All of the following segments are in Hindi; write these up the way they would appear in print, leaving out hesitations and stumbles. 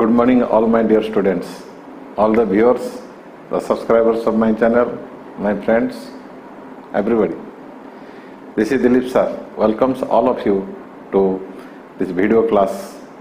Good morning, all my dear students, all the viewers, the subscribers of my channel, my friends, everybody. This is Dilip sir. Welcomes all of you to this video class.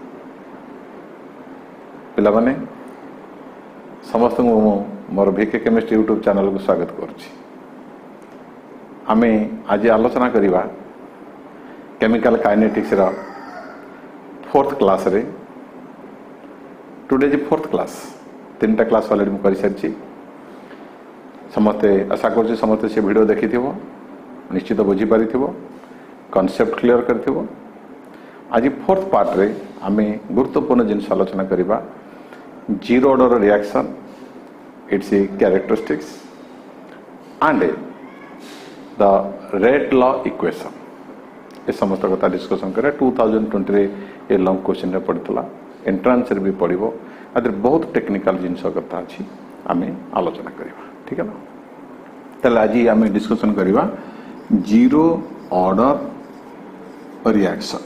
पिलामाने समस्त मोर भिके केमिस्ट्री यूट्यूब चैनल को स्वागत करुच्ची। आमे आज आलोचना करिवा केमिकल काइनेटिक्स रा फोर्थ क्लास रे। टुडे जी फोर्थ क्लास, तीनटा क्लास ऑलरेडी मु करि सारछि। समस्ते आशा करछि समस्ते से वीडियो देखि थिबो, निश्चित बुझी पारि थिबो, कांसेप्ट क्लियर कर थिबो। आज फोर्थ पार्ट रे आमे गुरुत्वपूर्ण जिनस आलोचना करिवा zero order reaction, its characteristics and the rate law equation. ये समस्त कथा डिस्कशन करे 2020 रे ये लॉन्ग क्वेश्चन रे पड़तला, एंट्रेंस रे भी पड़िबो। आदर बहुत टेक्निकल जिनस कथा अछि, आमे आलोचना करिवा। ठीक है ना? तले आज आमे डिस्कशन करिवा zero order reaction.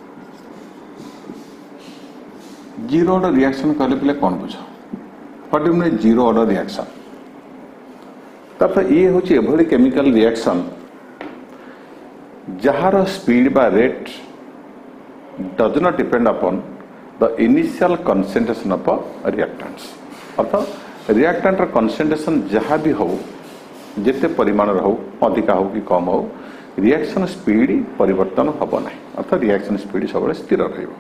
Zero order reaction कहले पहले कौन बुझ what do mean zero order reaction. तापर ये होची एभली केमिकल रिएक्शन जहार स्पीड बा rate does not depend upon the initial concentration of reactants. अर्थात रिएक्टेंट र कंसंट्रेशन जहां भी हो, जिते परिमाण हो, अधिका हो कि कम हो, रिएक्शन स्पीड परिवर्तन हबो नाही। अर्थात रिएक्शन स्पीड सब स्थिर रहइबो।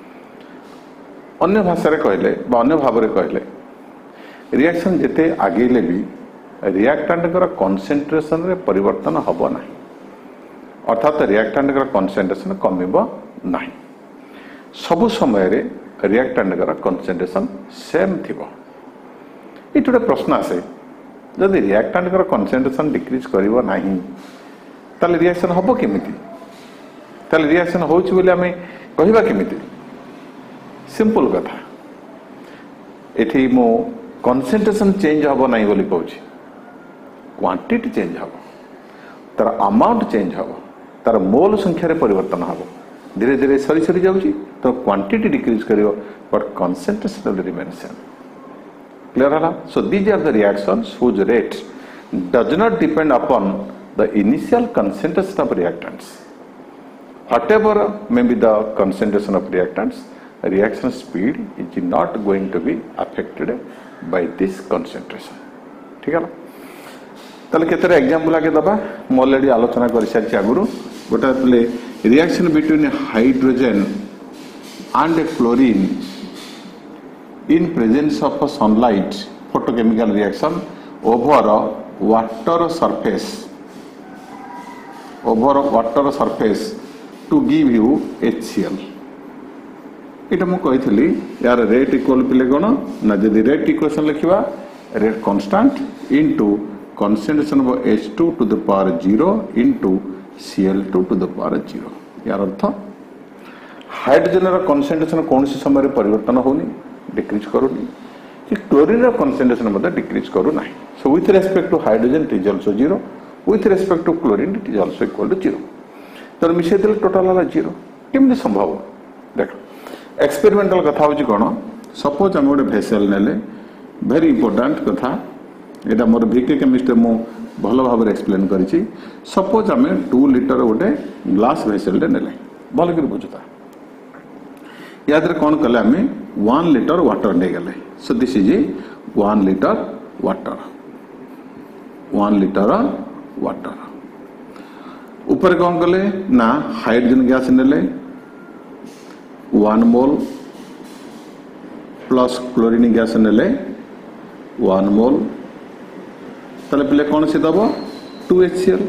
अन्य भाषा रे कहले बा अन्य भाव रे कहले रिएक्शन जिते आगेले भी रिएक्टेंट कर कंसंट्रेशन रे परिवर्तन हबो नाही। अर्थात रिएक्टेंट कर कंसंट्रेशन कमिबो नाही। सब समय रे रिएक्टेंट कर कंसंट्रेशन सेम थिबो। इटुडे प्रश्न आसे जदि रिएक्टेंट कर कंसंट्रेशन डिक्रीज करिवो नाही ताले रिएक्शन हबो केमिति? ताले रिएक्शन होउछ बोले हमें कहिबा केमिति? सिंपल कथा, एठी मो कंसंट्रेशन चेंज हबो नाही बोली कहूछि, क्वांटिटी चेंज हबो, तार अमाउंट चेंज हबो, तार मोल संख्या रे परिवर्तन हबो। धीरे धीरे सरी सरी जाउछि तो क्वांटिटी डिक्रीज करियो but concentration will remain same. Clear हला? So these are the reactions whose rate does not depend upon the initial concentration of reactants. Whatever may be the concentration of reactants, reaction speed is not going to be affected by this concentration. ठीक है ना? ताले केतरे एग्जांपल आके दबा म ऑलरेडी आलोचना करि सारछि आगुरु। गोटा पले reaction between hydrogen and chlorine in presence of a sunlight, photochemical reaction over a water surface to give you HCl. इटा मु कहिथली यार रेट इक्वल पिले कोन ना, जदि रेट इक्वेशन लिखिबा rate constant into concentration of H2 to the power 0 into Cl2 to the power 0। यार अर्थ हाइड्रोजन रा कंसंट्रेशन कौन सी समय रे परिवर्तन होनी, डिक्रीज करूनी, कि क्लोरीन रा कंसंट्रेशन मतलब डिक्रीज करू नाही। So with respect to hydrogen it is also 0, with respect to chlorine it is also equal to 0। तो मिसे देल टोटल वाला 0 केमि संभव? देखो एक्सपेरिमेंटल कथा होची कोन, सपोज हम गोटे वेसल नेले, वेरी इंपोर्टेंट कथा, एटा मोर भिके केमिस्ट्री मु भलो भाव रे एक्सप्लेन करिछि। सपोज हमें 2 लीटर गोटे ग्लास वेसल रे नेले, भलो कि बुझता याद रे कोन कले हमें 1 लीटर वाटर ले गले। So this is 1 litre water, 1 litre water. ऊपर कौन कले ना हाइड्रोजन गैस नेले 1 मोल प्लस क्लोरीन गैस नेले 1 मोल, तले पले कौन से दबो 2HCl।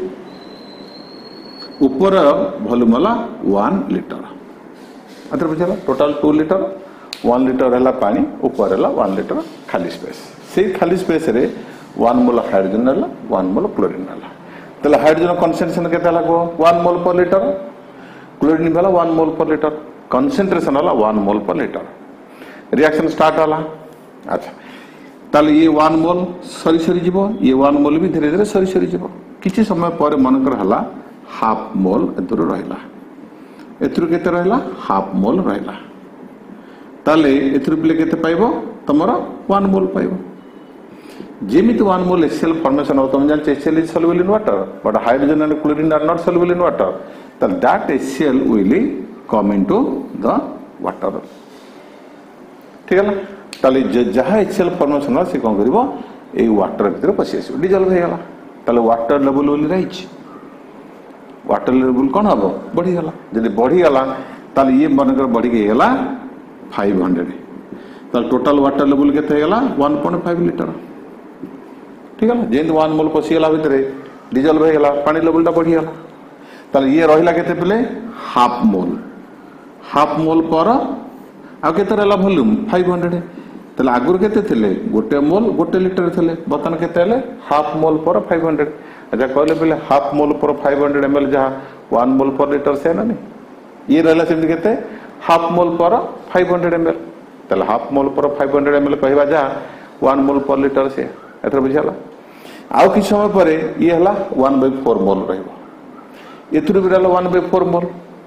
ऊपर वॉल्यूम वाला 1 लीटर। अतर बुझला टोटल 2 लीटर, 1 लीटर हला पानी, ऊपर हला 1 लीटर खाली स्पेस। से खाली स्पेस रे 1 मोल हाइड्रोजन हला, 1 मोल क्लोरीन हला। तले हाइड्रोजन कंसंट्रेशन केते लागो 1 मोल पर लीटर, क्लोरीन हला 1 मोल पर लीटर, कंसंट्रेशन हला 1 मोल पर लीटर। रिएक्शन स्टार्ट हला। अच्छा ताले ये 1 मोल सरी सरी जीवो, ये 1 मोल भी धीरे धीरे सरी सरी जीवो। किछि समय पर मनकर हला हाफ मोल एतरो रहला, एतरो केते रहला हाफ मोल रहला। ताले एथुर पिले केते पाइबो तमरो 1 मोल पाइबो जेमिति 1 मोल HCl फॉर्मेशन हो तुम जान HCl is soluble in water but hydrogen and chlorine are not soluble in water then that HCl will come into the water ठीक है ताले जहाँ HCl फॉर्मेशन हो से कोन करिवो ए वाटर भीतर पसी आसीबो डिजॉल्व हे गला ताले water level will rise water level कोन हबो बढ़ी गला जदी बढ़ी गला ताले ये मनकर बढ़ी गेला 500 ताले टोटल वाटर लेवल केते हे गला 1.5 लीटर ठीक है जेन 1 मोल पसी गला भीतर डिजॉल्व हे गला पानी लेवल ता बढ़ी गला ताले ये रहिला केते पले हाफ मोल पर आ केते रहला वॉल्यूम 500 ताले आगुर केते थिले गोटे मोल गोटे लीटर थिले बतन केते हले हाफ मोल पर 500 अच्छा कहले पले हाफ मोल पर 500 ml जहाँ 1 मोल पर लीटर से ना नहीं ये रहला सेमति केते हाफ मोल पर 500 ml ताले हाफ मोल पर 500 ml कहबा जा 1 मोल पर लीटर से एथर बुझाला आउ कि समय पर ये हला 1/4 मोल रहबो एथुर भी रहला 1/4 मोल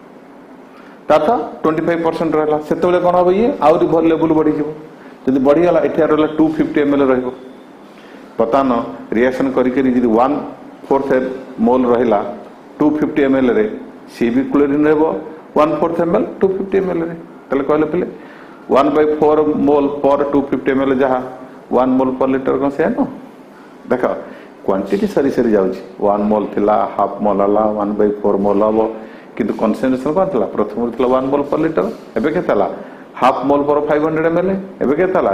ताता 25% रहला सेतेबेले कोन हबो ये आउरी भल लेवल बढ़ी जिवो जदि बढ़ी गला एठी रहला 250 ml रहबो पता न रिएक्शन करी करी जदि 1/4 मोल रहला 250 ml रे सी भी क्लोरीन रहबो 1/4 ml 250 ml रे तले कहले पले 1/4 मोल पर 250 ml जहाँ 1 मोल पर लीटर को से न देखो क्वांटिटी सरी सरी जाउची 1 मोल थिला हाफ मोल हला 1/4 मोल हबो किंतु कंसेंट्रेशन कोन थिला प्रथम थिला 1 मोल पर लीटर एबे केतला हाफ मोल पर 500 ml एबे केतला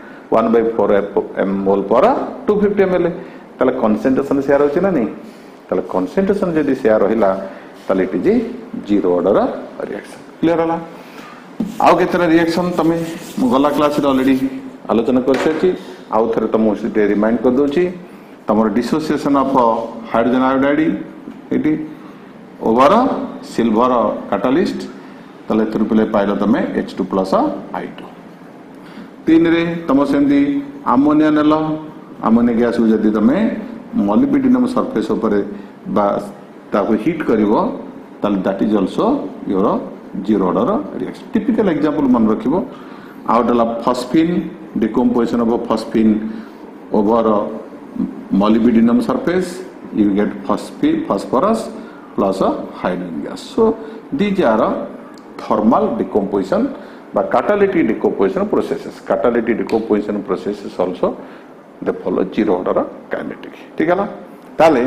1/4 मोल पर 250 ml तले कंसेंट्रेशन शेयर होची ना नहीं तले कंसेंट्रेशन जदी शेयर रहिला तले it is zero order reaction clear होला आउ केतरा रिएक्शन तमे गला क्लास रे ऑलरेडी आलोचना कर सची आउ थरे तमो से रिमाइंड कर दोची तमरो डिसोसिएशन ऑफ हाइड्रोजन आयोडाइड इटी ओवर सिल्वर कैटलिस्ट तले थुरपले पाइलो तमे H2+ I2 तीन रे तम सेंदी अमोनिया नेल अमोनिया गैस को जदी तमे मोलिब्डेनम सरफेस ऊपर बा ताको हीट करिवो तले that is also your zero order reaction typical example मन रखिबो आउटला phosphine decomposition of phosphine over molybdenum surface you get phosphorus plus a hydrogen gas. So these are thermal decomposition but catalytic decomposition processes. Catalytic decomposition processes also they follow zero order kinetic. ठीक है ना? ताले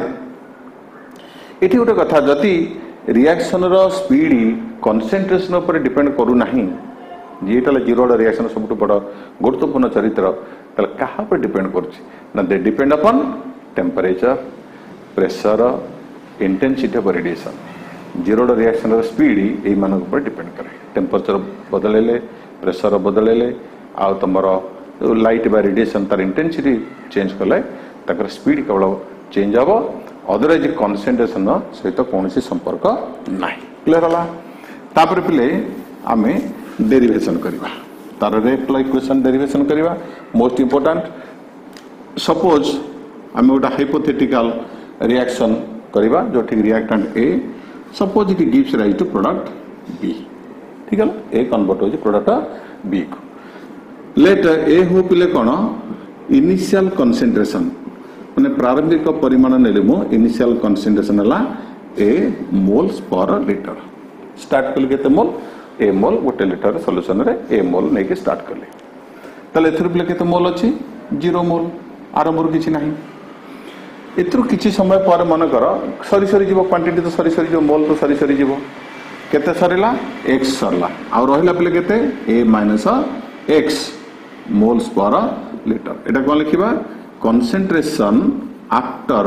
इटी उटे कथा जति रिएक्शन रो स्पीड कंसंट्रेशन ऊपर डिपेंड करू नाही जेटाले जीरो ऑर्डर रिएक्शन सबटु बड़ गुरुत्वपूर्ण चरित्र तले कहा पर डिपेंड करछि ना दे depend upon temperature pressure intensity of radiation zero order reaction speed ए मान ऊपर डिपेंड करे टेंपरेचर बदलेले प्रेशर बदलेले आ तमर लाइट बा रेडिएशन तार इंटेंसिटी चेंज कले तकर स्पीड केवल चेंज हबो अदरवाइज कंसंट्रेशन सहित कोनोसी संपर्क नाही क्लियर होला तापर पिले आमे डेरिवेशन करबा तार रेट लाइक इक्वेशन डेरिवेशन करबा मोस्ट इंपोर्टेंट सपोज आमे ओटा हाइपोथेटिकल रिएक्शन करबा जो ठीक reactant A suppose it gives rise to product B ठीक है ए कन्वर्ट हो प्रोडक्ट बी को लेट ए हो पिले कोन इनिशियल कंसंट्रेशन माने प्रारंभिक परिमाण नेले मो इनिशियल कंसंट्रेशन हला A moles per litre start कल केते मोल ए मोल गोटे लीटर सॉल्यूशन रे ए मोल नै के स्टार्ट करले तले एथुर पिले केते मोल अछि 0 मोल आरंभ किछि नाही एथुर किछि समय पर मन कर सरी सरी जीवो क्वांटिटी तो सरी सरी जो मोल तो सरी सरी जीवो केते सरीला x सरला आ रहिला पिले केते a - x moles per litre एटा कोन लिखिबा कंसंट्रेशन आफ्टर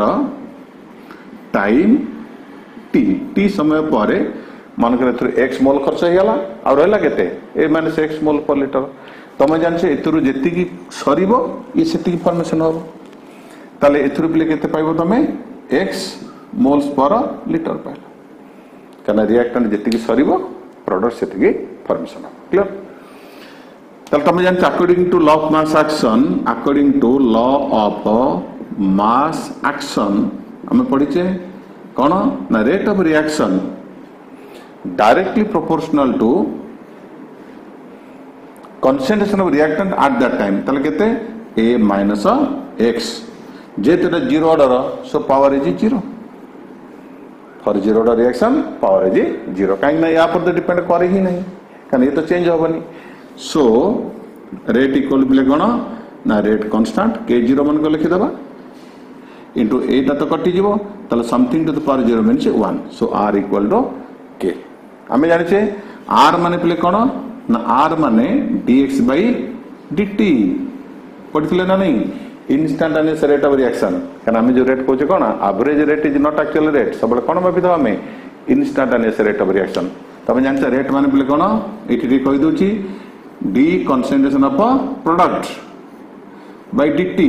टाइम t समय पर मन कर एथुर x मोल खर्च हे गला आ रहिला केते a - x मोल पर लीटर तमे जानछे एथुर जेति की सरीबो ई सेति की फॉर्मेशन हो ताले एथुर पिले केते पाइबो तमे x मोल्स पर लीटर पाइला कना रिएक्टेंट जेति की सरीबो प्रोडक्ट सेति की फॉर्मेशन हो क्लियर ताले तमे जानछे according to law of mass action according to law of mass action हमें पढिचे कोन ना rate of reaction directly proportional to concentration of reactant at that time tale kete a minus x जेते zero order so power is 0 for zero order reaction power is 0 कहीं ना या पर तो डिपेंड करे ही नहीं कारण ये तो चेंज होबनी सो रेट इक्वल बिले कोन ना रेट कांस्टेंट k0 मन को लिखि दबा इनटू एटा तो कटि जीवो तले something to the power 0 means 1 so r equal to k हमें जानि छे r माने पिले कोन ना r माने dx by dt पढितले ना नहीं instantaneous rate of reaction कारण हमें जो रेट कहछे कोन average rate is not actual rate सब कोन भाबी दबा हमें instantaneous rate of reaction तब जानते रेट माने पिले कोन एठी कहि दोची d concentration of product by dt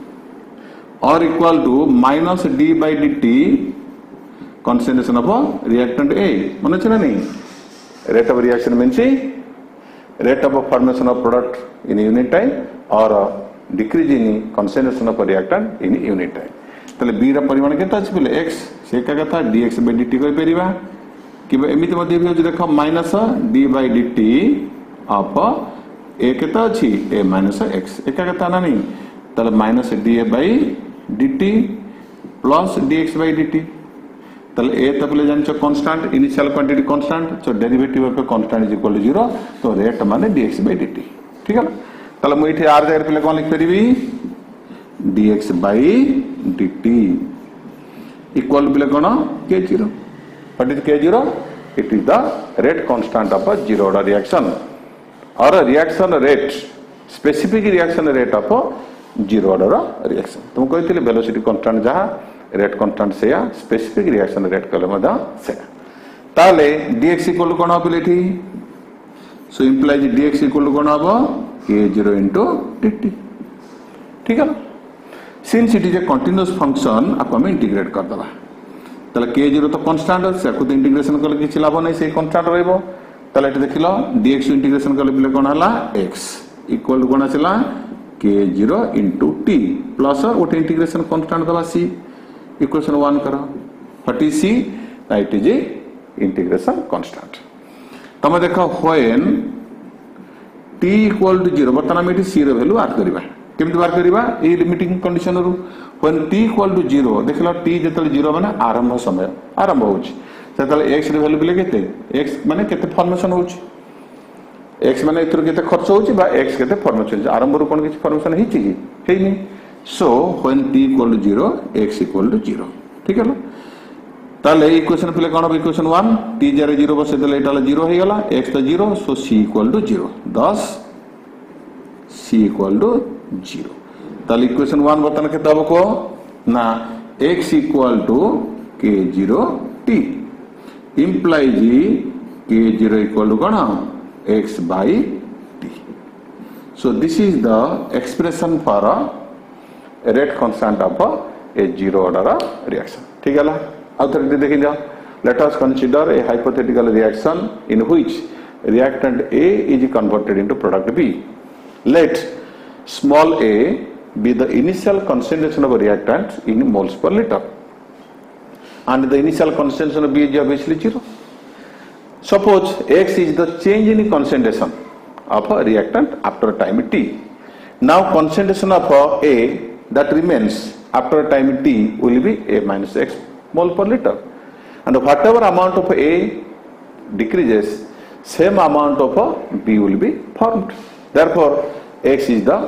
or equal to minus d by dt concentration of reactant A मन छै ना नहीं rate of reaction means rate of formation of product in unit time or decrease in concentration of reactant in unit time तले b रा परिमाण केता अछि बोले x से का कथा dx by dt कहि परिबा कि एमिति मध्ये भी अछि देखो minus d by dt of a केता अछि a minus x एका कथा ना नहीं तले minus d by dt plus dx by dt तले a तपले जानछो constant initial quantity constant so derivative of constant is equal to 0 तो रेट माने dx by dt ठीक है तले मु इथे r जगह पे कोन लिख परिबी dx by dt इक्वल बिले कोन k0 what is k0 it is the rate constant of zero order reaction और reaction rate specific reaction rate of zero order reaction तुम कहथिले वेलोसिटी कांस्टेंट जहा रेट कांस्टेंट से या स्पेसिफिक रिएक्शन रेट कले मदा से ताले dx इक्वल कोन होबे लेठी सो इंप्लाइज dx इक्वल कोन होबो k0 into dt ठीक है ना since it is a continuous function आपको हम इंटीग्रेट कर दबा तले k0 तो कांस्टेंट है से को इंटीग्रेशन करले किछि लाभ नै से कांस्टेंट रहइबो तले एटे देखिलो dx इंटीग्रेशन करले बिले कोन हला x इक्वल कोन आछला k0 into t प्लस ओटे इंटीग्रेशन कांस्टेंट दबा c इक्वेशन 1 करो what is c it is integration constant तमे देखो व्हेन t equal to 0 बर्तमान में c रो वैल्यू बात करबा केमति बात करबा ए लिमिटिंग कंडीशन रो when t equal to 0 देखला t जेतल 0 माने आरंभ समय आरंभ होछि सेतल x रो वैल्यू बिले केते x माने केते फॉर्मेशन होछि x माने इतर केते खर्च होछि बा x केते फॉर्मेशन होछि आरंभ रो कोन किछि फॉर्मेशन हिछि कि हेइनी सो when t equal to 0 x equal to 0 ठीक है ना ताले इक्वेशन पिले कोन हो इक्वेशन 1 t जरे 0 बसे देले एटा 0 हे गेला x तो 0 so c equal to 0 10 c equal to 0 ताले इक्वेशन 1 बतन के दब को ना x equal to k0 t implies k0 equal to कोन x by t so this is the expression for a rate constant of a zero order reaction ठीक है ला authority देखि जाओ let us consider a hypothetical reaction in which reactant A is converted into product B let small a be the initial concentration of a reactant in moles per liter and the initial concentration of B is obviously 0 suppose x is the change in concentration of a reactant after time t now concentration of A that remains after time t will be A minus x mole per liter and whatever amount of A decreases same amount of B will be formed therefore x is the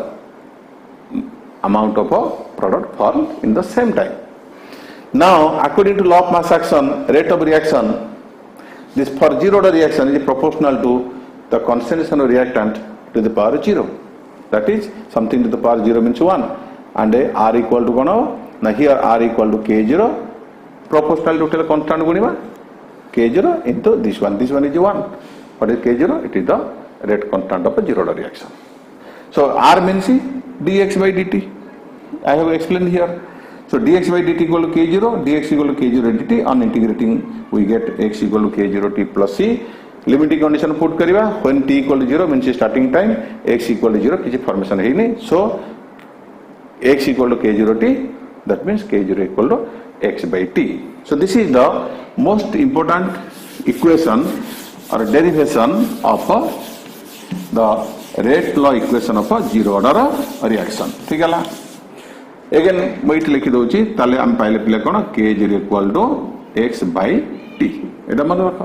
amount of product formed in the same time now according to law of mass action rate of reaction this for zero order reaction is proportional to the concentration of reactant to the power 0 that is something to the power 0 means 1 and r equal to 1 now here r equal to k0 proportional to constant guniba k0 into this one is 1 what is k0 it is the rate constant of a zero order reaction so r means dx by dt I have explained here so dx by dt equal to k0 dx equal to k0 dt on integrating we get x equal to k0 t plus c limiting condition put kariba when t equal to 0 means starting time x equal to 0 किछि formation है नहीं so x equal to k0 t that means k0 equal to x by t so this is the most important equation or derivation of the rate law equation of zero order reaction ठीक है एगेन मुझे लिखि दूची ताले हम पाइले पिले कोन k zero equal to x by t एटा मन रख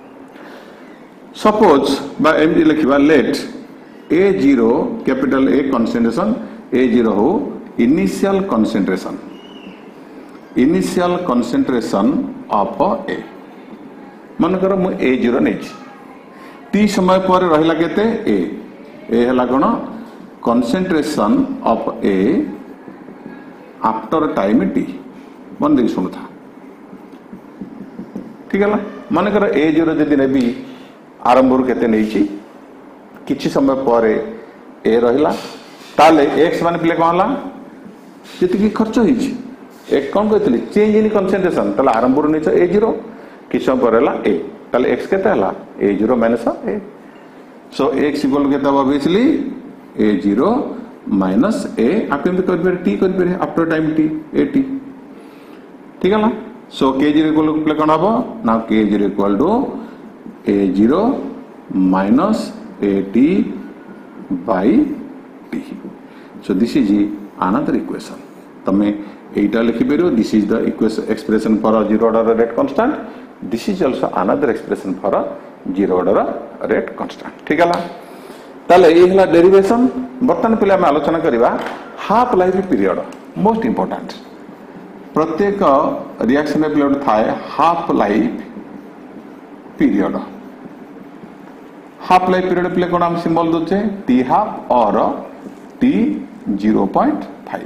सपोज बा एमडी लिखिबा let a0 capital A concentration a0 हो इनिशियल कंसंट्रेशन ऑफ A मन कर मु a0 नै t समय पर रहिला केते a हला कोन concentration of A after time t मन देख सुन था ठीक है मन कर a0 जदि नेबी आरंभ रु केते नै छी किछि समय पर a रहिला ताले x मान प्ले कोन हला जति खर्च होई छी एक कौन कहते चेंज इन कंसंट्रेशन ताले आरंभ रु नै a0 किछि समय पर हला a ताले x केते हला a0 minus a so x equal केते ऑब्वियसली a0 माइनस a आप केमते कर बेर t कर बेर आफ्टर टाइम t at ठीक है ना सो k0 इक्वल प्ले कोन हबो now k0 equal to a0 minus at by t so this is another equation तमे एटा लिखि बेरो this is the expression for a zero order rate constant this is also another expression for a zero order rate constant ठीक है ताले ए हला डेरिवेशन बर्तन पहिले हम आलोचना करिबा half life period most important प्रत्येक रिएक्शन पीरियड थाए half life period half life period प्ले कोन हम सिंबल दोचे t हाफ और t 0.5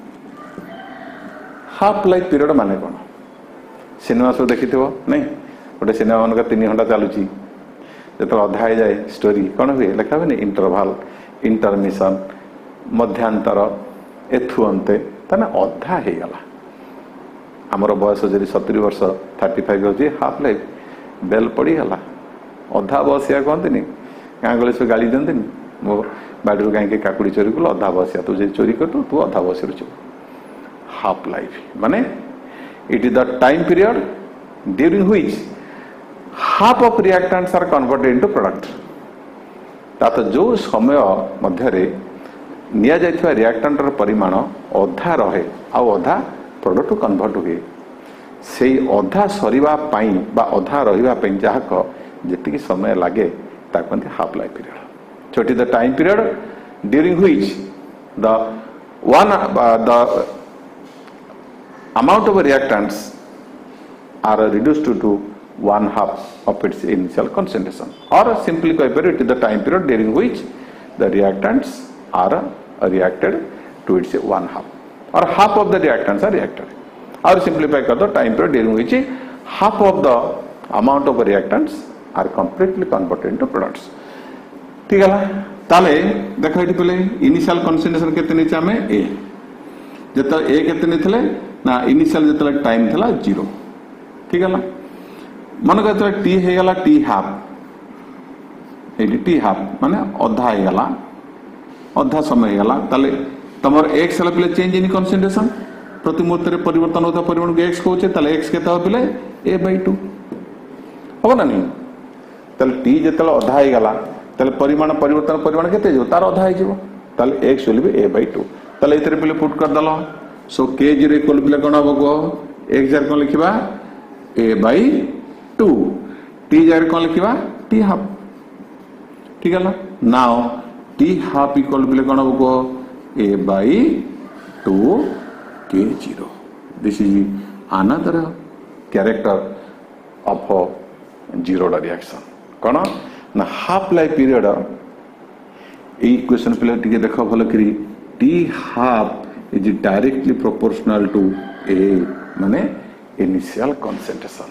हाफ लाइफ पीरियड माने कोन सिनेमा सो देखिथिबो नै गोटे सिनेमा मन का 3 घंटा चालुची जतो अधा जाए स्टोरी कोन हुए लिखा बने इंटरवल इंटरमिशन मध्यांतर एथु अंते तने अधा हे गला हमर बयस जरी 70 वर्ष 35 होची हाफ लाइफ बेल पड़ी गला अधा बसिया कहते गाँ गले सब गाड़ी दिखते मो बाड़ी कहीं काकुड़ी चोरी कल अधा बसिया तू जो चोरी कर तू अधा बसी रुचु हाफ लाइफ माने it is the time period during which half of reactants are converted into product तात जो समय मध्य निया जाइथिबा रिएक्टेंटर परिमाण अधा रहे आ अधा प्रोडक्ट कन्वर्ट हुए से अधा सरीबा पई बा अधा रहिबा पई जाहक जेतिकी समय लागे ताकि half life period so it is the time period during which the amount of reactants are reduced to 1/2 of its initial concentration or simply it is the time period during which the reactants are reacted to its 1/2 or half of the reactants are reacted or simplify the time period during which half of the amount of reactants are completely converted into products ठीक है ताले देखो ये पहले इनिशियल कंसंट्रेशन केते नै चामे a जत a केते नै थले ना इनिशियल जतले टाइम थला 0 ठीक है मन कहते t हे गला t हाफ एडी t हाफ माने अधा हे गला अधा समय हे गला ताले तमर x हला पहले चेंज इन कंसंट्रेशन प्रति मुहूर्त रे परिवर्तन होता परिमाण को x कहउचे ताले x केता हो पहले a/2 हो ना नहीं ताले t जतले अधा हे गला ताले परिमाण परिवर्तन परिमाण केते जो तार अधा हे जीवो ताले x विल बी a/2 ताले इतरे पहले पुट कर दलो सो k0 इक्वल पहले कोन होबो x जार कोन लिखिबा a/2 t जार कोन लिखिबा t हाफ ठीक है नाउ t हाफ इक्वल पहले कोन होबो a/2 k0 this is another character of zero reaction कोन ना हाफ लाइफ पीरियड ए इक्वेशन पहले टिके देखो भलो करी t half is directly proportional to a माने इनिशियल कंसंट्रेशन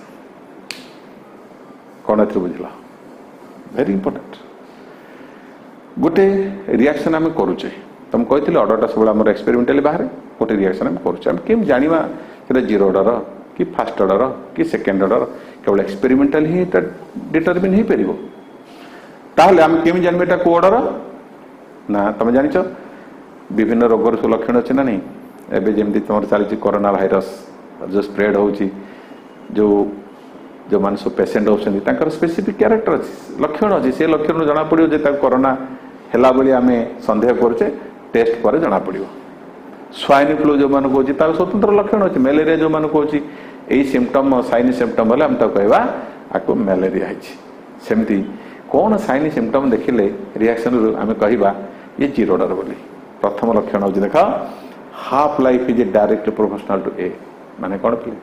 कोन एथि बुझला वेरी इंपोर्टेंट गोटे रिएक्शन हम करूचे तुम कहथिले ऑर्डरटा सब हमर एक्सपेरिमेंटली बाहर गोटे रिएक्शन हम करूचे हम केम जानिबा कि जीरो ऑर्डर कि फर्स्ट ऑर्डर कि सेकंड ऑर्डर केवल एक्सपेरिमेंटल ही डिटरमिन ही परिबो ताहले हम केम जानबेटा को ऑर्डर ना तुम जानिछ विभिन्न रोगर लक्षण अछि ना नहीं एबे जेमति तुमर चली कोरोना वायरस जो स्प्रेड होची जो जो मान सब पेशेंट होछन तांकर स्पेसिफिक कैरेक्टर अछि लक्षण अछि से लक्षण जना पड़ियो जे ता कोरोना हेला बेली आमे संदेह करुचे टेस्ट पर जना पड़ो स्वाइन फ्लू जो मान कौच तार स्वतंत्र लक्षण अच्छे मैलेरिया जो मान कौच यही सिम्पटम साइन सिम्पटम बोले आम कहवा आपको मैलेरिया सेमती कौन साइन सिम्पटम देखिले रिएक्शन आम कहवा ये जीरो डर बोली प्रथम लक्षण हूँ देख half life is direct proportional to a माने कौन पे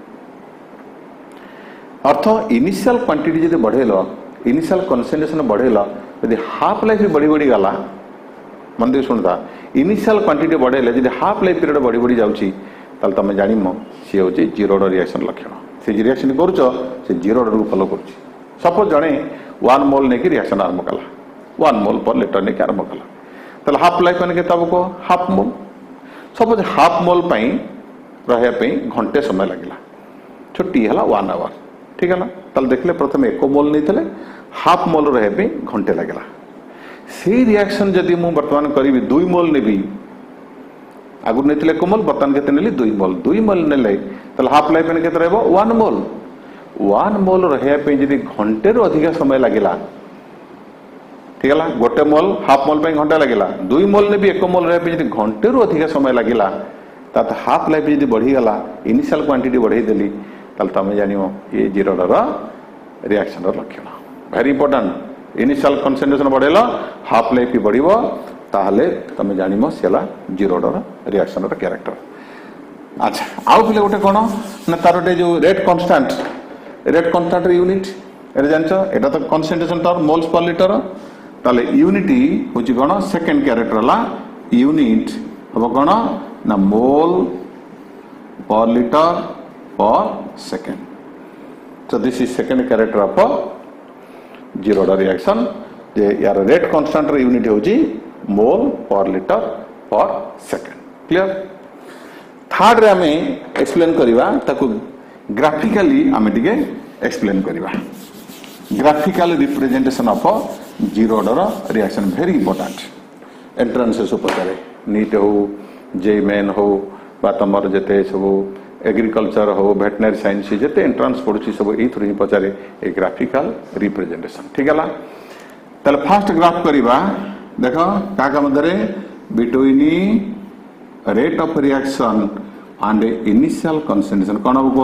अर्थ इनिशियल क्वांटिटी जब बढ़ेल इनिशियल कन्सेंट्रेशन बढ़ेल यदि हाफ लाइफ बढ़ी बढ़ी गला मन देख शुणता इनिशियल क्वांटिटी बढ़ेले जब हाफ लाइफ पीरियड बढ़ी बढ़ी जाऊँगी ताल तुम जान सी हूँ जीरो डर रिएक्शन लक्षण से रिएक्शन करुच से जीरो डर को फॉलो कर सपोज जड़े 1 मोल नहीं रिएक्शन आरंभ कला 1 मोल पर लिटर नहीं आरंभ कला ताल हाफ लाइफ मैंने के half mole suppose half mole रही घंटे समय लगे छुट्टी है 1 आवर ठीक है ताल देखले प्रथम 1 मोल नहीं हाफ मोल रही घंटे लगेगा से रिएक्शन जदि मु वर्तमान करी 2 मोल नेबी आगु नहीं 1 मोल बर्तमान के 2 मोल 2 मोल ने हाफ लाइफ के 1 मोल 1 मोल रही जी घंटे रू अधिक समय लगेगा ठीक है गोटे मोल हाफ मोल घंटा लगेगा 2 मोल ने भी 1 मोल रही घंटे रू अधिक समय लगेगा तो हाफ लाइफ जी बढ़ीगला इनिशियल क्वांटिटी बढ़ईदेली तुम जान ये जीरो डर रिएक्शन लक्षण वेरी इंपोर्टेंट इनिशियल कन्सेंट्रेशन बढ़ेल हाफ लाइफ बढ़ो ताहले तुम जान सीला जीरो डर रिएक्शन क्यारेक्टर अच्छा आउ पे गोटे कौन ना तार गोटे जो रेट कन्स्टांट यूनिट ये जान एटा तो concentration term moles per litre ताले यूनिटी हूँ कौन सेकेंड क्यारेक्टर है यूनिट हम कौन ना मोल per litre per second so this is second character of zero order reaction जे यार रेट कांस्टेंट यूनिट होची मोल per litre per second clear third रे हमें एक्सप्लेन करबा ताकू ग्राफिकली हमें टिके एक्सप्लेन करबा graphical representation of zero order reaction very important entrance पचारे नीट हो जे मेन हो बा तमर जते सब एग्रीकल्चर हो वेटनरी साइंस जिते एंट्रांस पड़ुची सब ये ही पचारे ए ग्राफिकल रिप्रेजेंटेशन ठीक है ताले फास्ट ग्राफ करवा देख क्या मध्य between rate of reaction and initial concentration कौन हम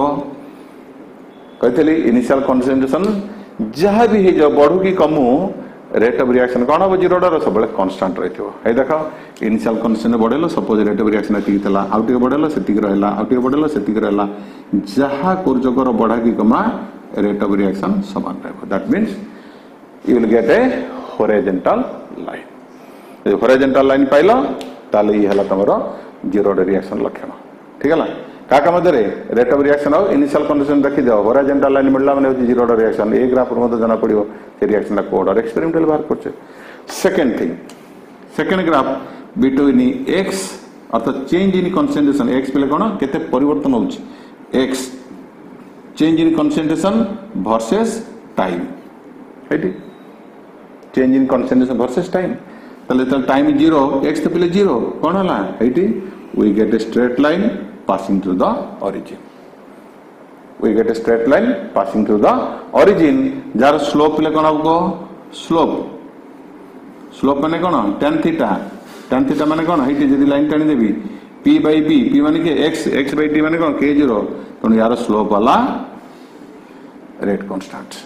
कही इनिशियल कन्सेंट्रेशन जहाँ भी हो बढ़ू कि कमु रेट ऑफ रिएक्शन कौन हम जीरो डर सब कन्स्टांट रही है देख इनिशियल कन्सेंट्रेशन बढ़ेल सपोज रेट ऑफ रिएक्शन ये आउटे बढ़ेल से रहा आउटे बढ़ेल से रहा जहाँ कोर्जकर बढ़ा कि कमा रेट ऑफ रिएक्शन समान रहा that means you will get a horizontal line जो horizontal line पाइल ताले ये हला तमरो जीरो रिएक्शन लक्षण ठीक है का मध्य रेट ऑफ रिएक्शन और इनिशियल कंडीशन रखी दो होराइजंटल लाइन मिलला माने होची जीरो रिएक्शन ए ग्राफ रो मते जाना पड़ियो से रिएक्शन का कोड और एक्सपेरिमेंटल बाहर करछे second thing second graph between x अर्थात चेंज इन कंसंट्रेशन एक्स पे कोन केते परिवर्तन होची x change in concentration versus time right change in concentration versus time तले टाइम जीरो एक्स तो पहले जीरो कौन हला एटी we get a straight line passing through the origin we get a straight line passing through the origin जार स्लोप पहले कौन हमको स्लोप स्लोप माने कौन tan थीटा माने कौन एटी जदी line टाणी Devi p by b p माने के x by t माने कौन k0 तो यार स्लोप वाला रेट कांस्टेंट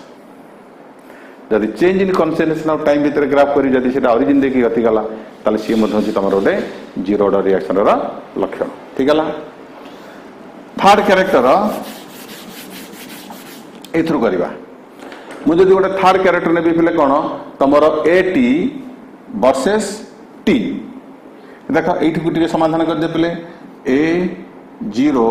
जदि change in concentration of time भीतर ग्राफ करी जदि सेटा ओरिजिन देखि गति गला ताले सी मध होची तमरो दे जीरो ऑर्डर रिएक्शन रा लक्षण ठीक गला थर्ड कैरेक्टर एथरु करबा मु जदि गोटे थर्ड कैरेक्टर ने भी फिले कोन तमरो at वर्सेस t देखा एठी गुटी समाधान कर दे पले a0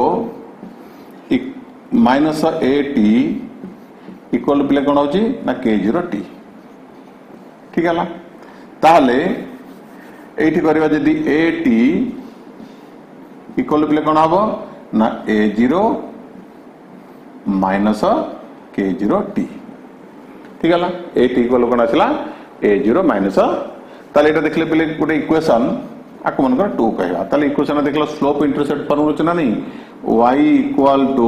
minus at equal play कौन होची ना k0t ठीक है ताहले एठी करबा जदी at इक्वल प्ले कौन हबो ना a0 माइनस k0t ठीक है at इक्वल कौन आसला a0 माइनस ताले एटा देखले पले गोटे इक्वेशन आको मन कर 2 कहबा ताले इक्वेशन देखला स्लोप इंटरसेप्ट फॉर्मूला चना नहीं y equal to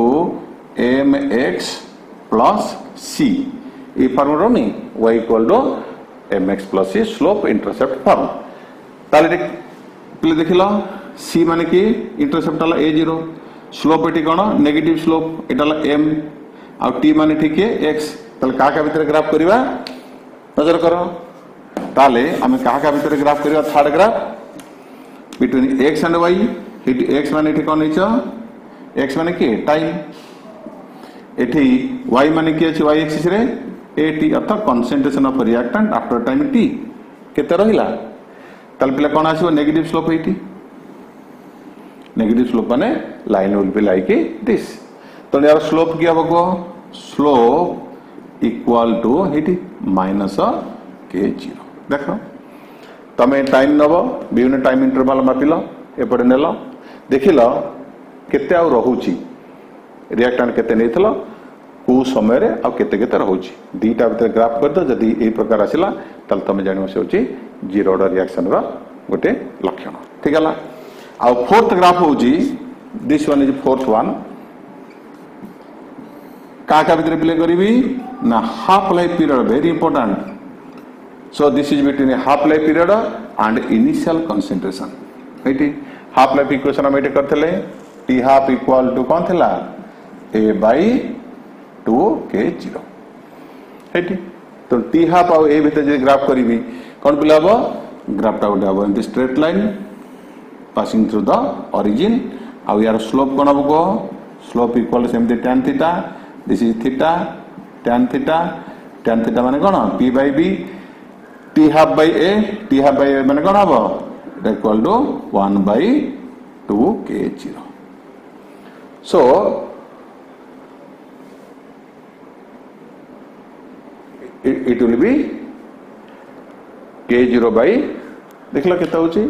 mx plus c ये फॉर्मूला नहीं y equal to mx plus c slope intercept form ताले पे देखिल सी माने कि इंटरसेप्ट हला a0 स्लोप एटी कोन नेगेटिव स्लोप एटा हला m आ t माने ठीक है x ताले का भीतर ग्राफ करबा नजर करो ताले हम का भीतर ग्राफ करबा third graph between x and y इट x माने एटी कोन हिच x माने कि टाइम एठी y माने कि अछि y एक्सिस रे at अर्थात concentration of reactant after time t केते रहिला ताल पिला कोन आसीबो नेगेटिव स्लोप एटी नेगेटिव स्लोप माने line will be like this तो यार स्लोप की हबो स्लोप इक्वल टू एटी माइनस k0 देखो तमे टाइम नबो विभिन्न टाइम इंटरवल मापिलो एपटे नेलो देखिलो केते आ रहउची रिएक्टेंट केते नेथलो को समय रे आ केते केते रहउची दीटा भीतर ग्राफ कर दो जदी ए प्रकार आसिला तल तमे जानियो से होची जीरो ऑर्डर रिएक्शन रो गोटे लक्षण ठीक हला आ फोर्थ ग्राफ होची this one is fourth one का भीतर प्ले करबी ना half life period very important so this is between a half life period and initial concentration एटी हाफ लाइफ इक्वेशन हम एटे करथले t half equal to कोन थला a by 2k0 एटी तो t half आ a भीतर जे ग्राफ करबी कोन पिलाबो ग्राफ टा उडा in the straight line passing through the origin आ यार स्लोप कोन हबो slope equal same the tan theta this is theta tan theta माने कोन p by b t half by a माने कोन हबो equal to 1 by 2k0 so it will be k0 by देखला केता होची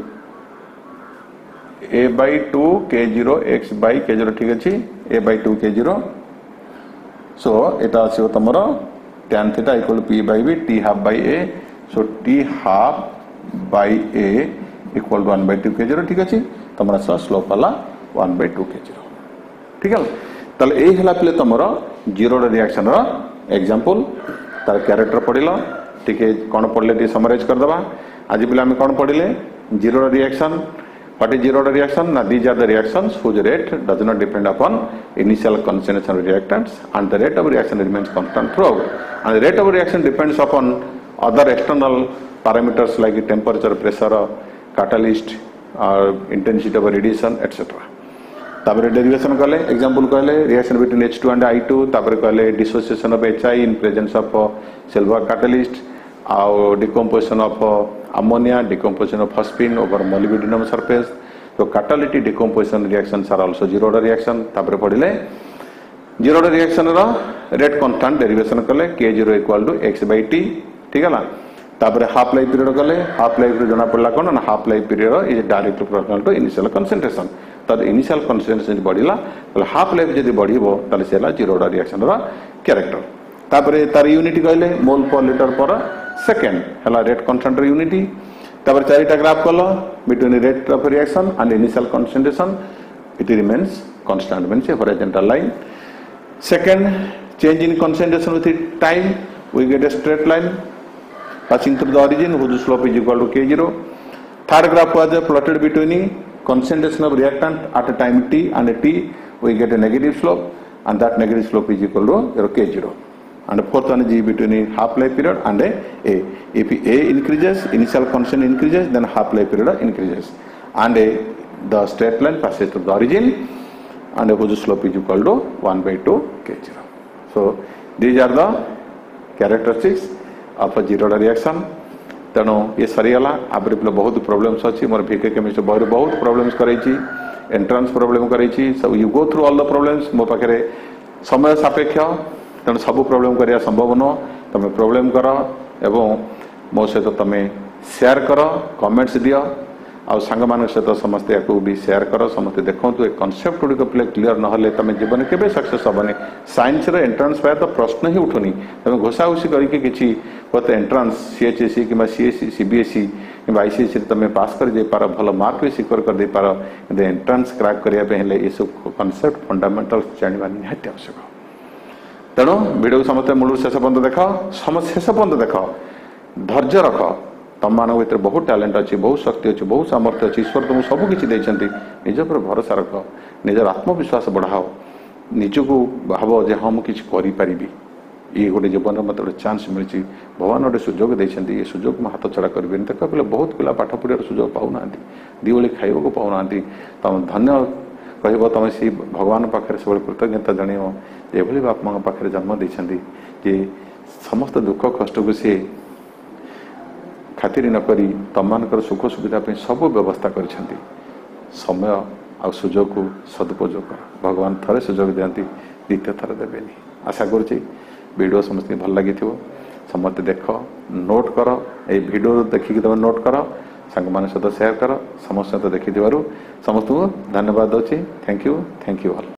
a by 2 k0 x by k0 ठीक अछि a by 2 k0 so Etah आसीओ तमरो tan theta equal to p by b t half by a so t half by a equal to 1 by 2 k0 ठीक अछि तमरा स स्लोप वाला 1 by 2 k0 ठीक है तले ए हला पले तमरो जीरो रिएक्शन रो एग्जांपल तार कैरेक्टर पढिलो ठीक है कोन पढले ती समराइज कर दबा आज पिला हम कोन पढिले zero reaction what is zero reaction ना these are the reactions whose rate does not depend upon initial concentration of reactants and the rate of reaction remains constant throughout and the rate of reaction depends upon other external parameters like temperature pressure catalyst or intensity of radiation etc तापर डेरिवेशन कले एग्जांपल कहले reaction between H2 and I2 तापर कहले dissociation of HI in presence of silver catalyst और decomposition of ammonia decomposition of phosphine over molybdenum surface तो catalytic decomposition reactions are also zero order reaction तापर पढिले जीरो ऑर्डर रिएक्शन रो रेट कांस्टेंट डेरिवेशन कले k0 equal to x by t ठीक है ना तापर हाफ लाइफ पीरियड कले हाफ लाइफ रे जना पड़ला कोन ना half life period is directly proportional to initial concentration तद इनिशियल कंसंट्रेशन बढ़िला तो हाफ लाइफ जदी बढ़िबो तले सेला जीरो ऑर्डर रिएक्शन रो कैरेक्टर तापर तार यूनिट कहले मोल पर लीटर पर सेकंड हला रेट कांस्टेंट यूनिट तापर चारिटा ग्राफ कलो between rate of reaction and initial concentration it remains constant means a horizontal line second change in concentration with time we get a straight line passing through the origin whose slope is equal to k0 third graph was plotted between concentration of reactant at a time t and t we get a negative slope and that negative slope is equal to k0 and fourth one is between half life period and a if a increases initial constant increases then half life period increases and the straight line passes through the origin and whose slope is equal to 1 by 2 k0 so these are the characteristics of a zero order reaction तेणु ये सरीगला आबरी बहुत प्रॉब्लम्स अच्छी मोर भिके केमिस्ट्री बहुत बहुत प्रॉब्लम्स करैछि एंट्रेंस प्रॉब्लम करैछि सब you go through all the problems मो पाखरे समय सापेक्ष तेणु सब प्रॉब्लम करिया संभव न तमे प्रॉब्लम करो एवं मो सहित तमे शेयर करो कमेंट्स दियो आ संग मान सहित समस्त याकू भी शेयर करो समस्त देखंतु ए कांसेप्ट गुडी को प्ले क्लियर न हले तमे जीवन केबे सक्सेस हबनी साइंस रे एंट्रेंस पाए तो प्रश्न ही उठुनी तमे घोषा उसी करिके किछि होते एंट्रेंस सीएचएससी कि सीएससी सीबीएसई कि आईसीएससी तमे पास कर जे पार भलो मार्क भी सिक्योर कर दे पार दे एंट्रेंस क्रैक करिया पे हले ए सब कांसेप्ट फंडामेंटल जानिबा निहाती आवश्यक तेणु वीडियो समस्त मूल शेष पर्यंत देख शेष पर्यंत देख धैर्य रख तुम मान भर बहुत टैलेंट अच्छी बहुत शक्ति अच्छी बहुत सामर्थ्य अच्छी ईश्वर तुमको सबकि निज पर भरोसा रख निजर आत्मविश्वास बढ़ाओ निजको भाव जे हाँ मुझे करी ये गोटे जीवन मत गोटे चान्स मिली भगवान गोटे सुजोग देते ये सुजोग मैं हाथ छड़ा करें देख पे बहुत पिला पाठ पढ़ार सुजोग पाऊना दिवाली खाइबा पाऊना तुम धन्य कह तुम से भगवान पाखे सब कृतज्ञता जन ये बापा माँ पाखे जन्म देते जे समस्त दुख कष्ट को सी खातिर नक तुम मान सुख सुविधा सब व्यवस्था कर समय आ सुजोग को सदुपयोग कर भगवान थे सुजोग दिखाती द्वितीय थर देवेनि आशा करुँच वीडियो समस्त भल लगी समस्त देख नोट कर ये वीडियो देखिक तुम नोट कर सांग मान सहित सेयार कर समस्त देखी समस्त को धन्यवाद दूसरी थैंक यू ऑल।